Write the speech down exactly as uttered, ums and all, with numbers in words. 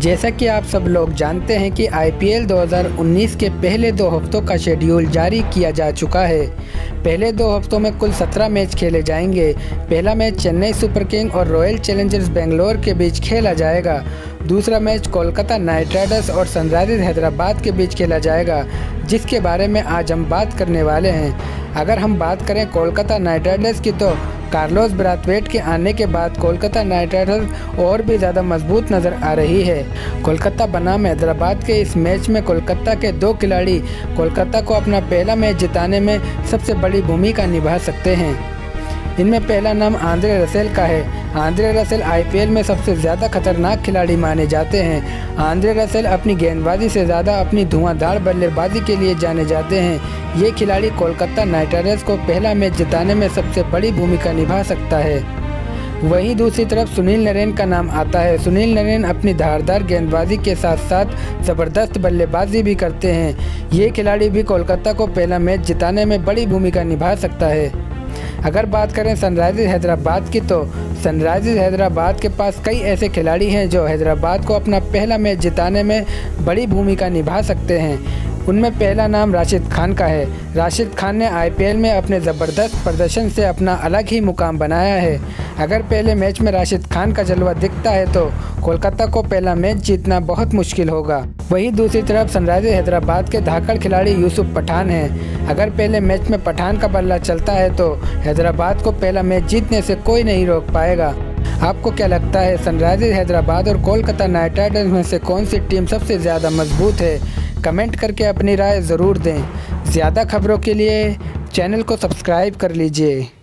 जैसा कि आप सब लोग जानते हैं कि आईपीएल दो हज़ार उन्नीस के पहले दो हफ्तों का शेड्यूल जारी किया जा चुका है। पहले दो हफ्तों में कुल सत्रह मैच खेले जाएंगे। पहला मैच चेन्नई सुपर किंग और रॉयल चैलेंजर्स बेंगलोर के बीच खेला जाएगा। दूसरा मैच कोलकाता नाइट राइडर्स और सनराइजर्स हैदराबाद के बीच खेला जाएगा, जिसके बारे में आज हम बात करने वाले हैं। अगर हम बात करें कोलकाता नाइट राइडर्स की, तो कार्लोस ब्राथवेट के आने के बाद कोलकाता नाइट राइडर्स और भी ज़्यादा मजबूत नज़र आ रही है। कोलकाता बनाम हैदराबाद के इस मैच में कोलकाता के दो खिलाड़ी कोलकाता को अपना पहला मैच जिताने में सबसे बड़ी भूमिका निभा सकते हैं। इनमें पहला नाम आंद्रे रसेल का है। आंद्रे रसेल आईपीएल में सबसे ज़्यादा खतरनाक खिलाड़ी माने जाते हैं। आंद्रे रसेल अपनी गेंदबाजी से ज़्यादा अपनी धुआंधार बल्लेबाजी के लिए जाने जाते हैं। ये खिलाड़ी कोलकाता नाइट राइडर्स को पहला मैच जिताने में सबसे बड़ी भूमिका निभा सकता है। वहीं दूसरी तरफ सुनील नरेन का नाम आता है। सुनील नरेन अपनी धारदार गेंदबाजी के साथ साथ ज़बरदस्त बल्लेबाजी भी करते हैं। ये खिलाड़ी भी कोलकाता को पहला मैच जिताने में बड़ी भूमिका निभा सकता है। अगर बात करें सनराइजर्स हैदराबाद की, तो सनराइजर्स हैदराबाद के पास कई ऐसे खिलाड़ी हैं जो हैदराबाद को अपना पहला मैच जिताने में बड़ी भूमिका निभा सकते हैं। उनमें पहला नाम राशिद खान का है। राशिद खान ने आईपीएल में अपने ज़बरदस्त प्रदर्शन से अपना अलग ही मुकाम बनाया है। अगर पहले मैच में राशिद खान का जलवा दिखता है तो कोलकाता को पहला मैच जीतना बहुत मुश्किल होगा। वहीं दूसरी तरफ सनराइजर्स हैदराबाद के धाकड़ खिलाड़ी यूसुफ पठान हैं। अगर पहले मैच में पठान का बल्ला चलता है तो हैदराबाद को पहला मैच जीतने से कोई नहीं रोक पाएगा। आपको क्या लगता है, सनराइजर्स हैदराबाद और कोलकाता नाइट राइडर्स में से कौन सी टीम सबसे ज़्यादा मजबूत है? कमेंट करके अपनी राय ज़रूर दें। ज़्यादा खबरों के लिए चैनल को सब्सक्राइब कर लीजिए।